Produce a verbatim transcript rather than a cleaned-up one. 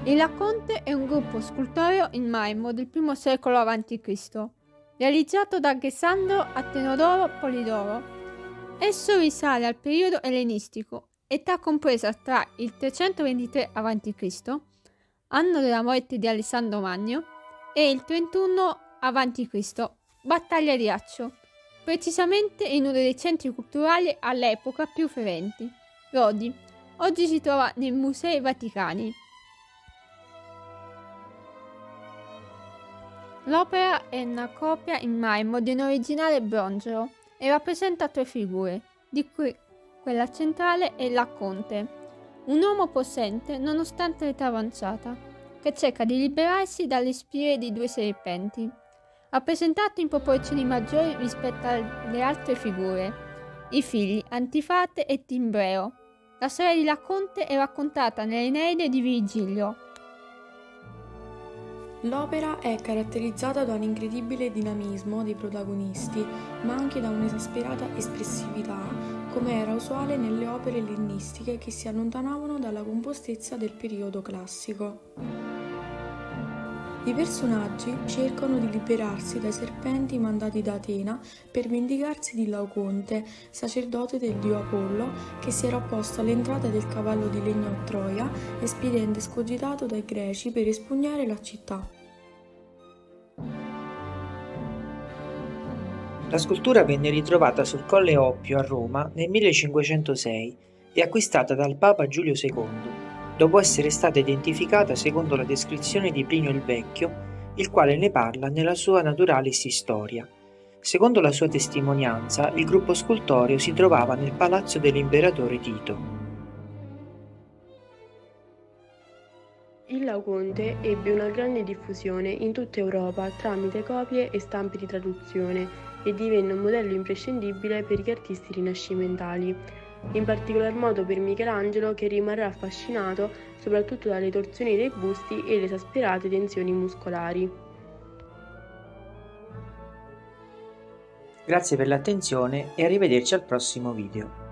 Il Laconte è un gruppo scultoreo in marmo del primo secolo avanti Cristo, realizzato da Alessandro Atenodoro Polidoro. Esso risale al periodo ellenistico, età compresa tra il trecentoventitré avanti Cristo, anno della morte di Alessandro Magno, e il trentuno avanti Cristo, battaglia di Accio, precisamente in uno dei centri culturali all'epoca più ferenti, Rodi. Oggi si trova nei Musei Vaticani. L'opera è una copia in marmo di un originale bronzo e rappresenta tre figure, di cui quella centrale è Laconte, un uomo possente nonostante l'età avanzata, che cerca di liberarsi dalle spire di due serpenti, rappresentato in proporzioni maggiori rispetto alle altre figure, i figli Antifate e Timbreo. La storia di Laconte è raccontata nell'Eneide di Virgilio. L'opera è caratterizzata da un incredibile dinamismo dei protagonisti, ma anche da un'esasperata espressività, come era usuale nelle opere ellenistiche che si allontanavano dalla compostezza del periodo classico. I personaggi cercano di liberarsi dai serpenti mandati da Atena per vendicarsi di Laoconte, sacerdote del dio Apollo, che si era opposto all'entrata del cavallo di legno a Troia, espediente escogitato dai greci per espugnare la città. La scultura venne ritrovata sul Colle Oppio a Roma nel millecinquecentosei e acquistata dal Papa Giulio secondo, dopo essere stata identificata secondo la descrizione di Plinio il Vecchio, il quale ne parla nella sua Naturalis Historia. Secondo la sua testimonianza, il gruppo scultoreo si trovava nel palazzo dell'imperatore Tito. Il Laoconte ebbe una grande diffusione in tutta Europa tramite copie e stampe di traduzione e divenne un modello imprescindibile per gli artisti rinascimentali, in particolar modo per Michelangelo, che rimarrà affascinato soprattutto dalle torsioni dei busti e le esasperate tensioni muscolari. Grazie per l'attenzione e arrivederci al prossimo video.